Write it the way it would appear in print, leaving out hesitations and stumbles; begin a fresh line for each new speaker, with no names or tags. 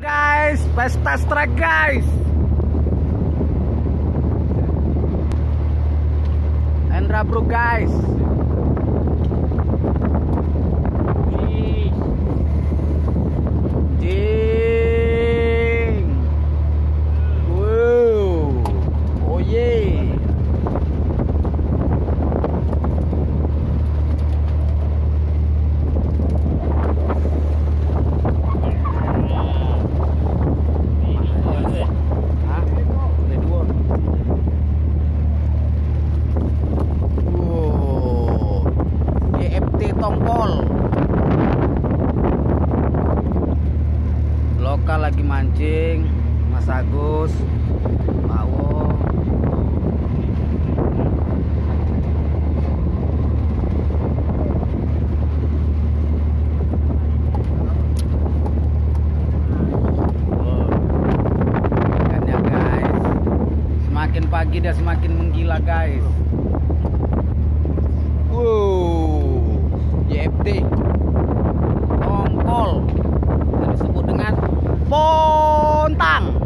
Guys, pesta strike guys. Endra bro guys. Jing. Wow. Oh yeah. Tongkol lokal lagi mancing, Mas Agus, Pak Wo. Ikannya guys, semakin pagi dia semakin menggila guys. YFT tongkol yang disebut dengan pontang.